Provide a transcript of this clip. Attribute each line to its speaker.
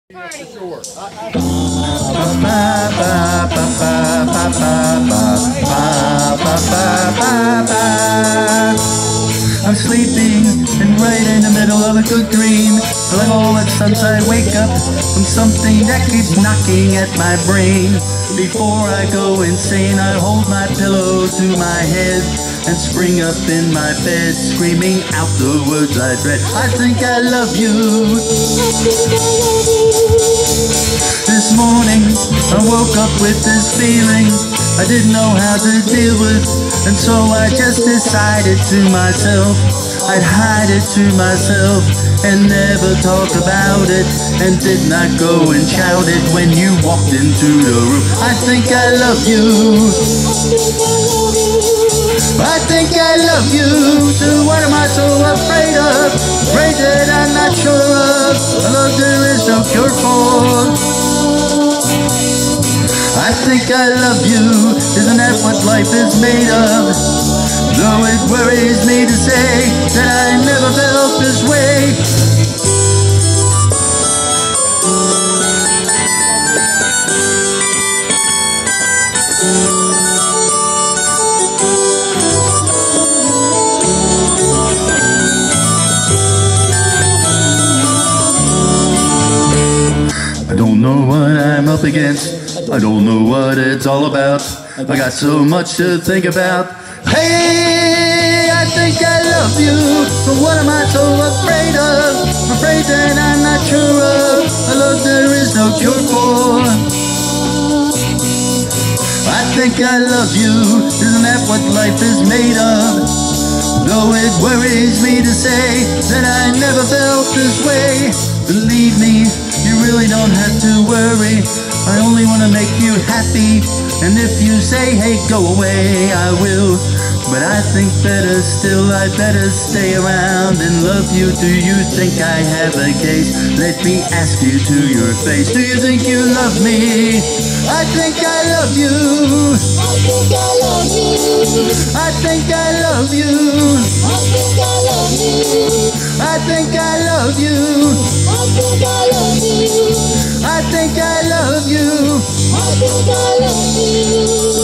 Speaker 1: For sure.
Speaker 2: I'm sleeping and right in the middle of a good dream. Like all at once I wake up from something that keeps knocking at my brain. Before I go insane, I hold my pillow to my head and spring up in my bed, screaming out the words I dread. I think I love you. This morning I woke up with this feeling I didn't know how to deal with, and so I just decided to myself I'd hide it to myself and never talk about it, and did not go and shout it when you walked into the room. I think I love you. I think I love you. So what am I so afraid of? Afraid that I'm not sure of. A love there is no cure for. I think I love you. Isn't that what life is made of? Though it worries me to say that I never felt this way. I don't know what I'm up against. I don't know what it's all about. I got so much to think about. Hey, I think I love you. But what am I so afraid of? Afraid that I'm not sure of. A love there is no cure for. I think I love you. Isn't that what life is made of? Though it worries me to say that I never felt this way. Believe me, you really don't have to worry. I only want to make you happy. And if you say, hey, go away, I will. But I think better still, I better stay around and love you. Do you think I have a case? Let me ask you to your face. Do you think you love me? I think I love you.
Speaker 3: I think I love you.
Speaker 2: I think I love you.
Speaker 3: I think I love you.
Speaker 2: I think I love you.
Speaker 3: I think I love you.
Speaker 2: I think I love you.
Speaker 3: I think I love you.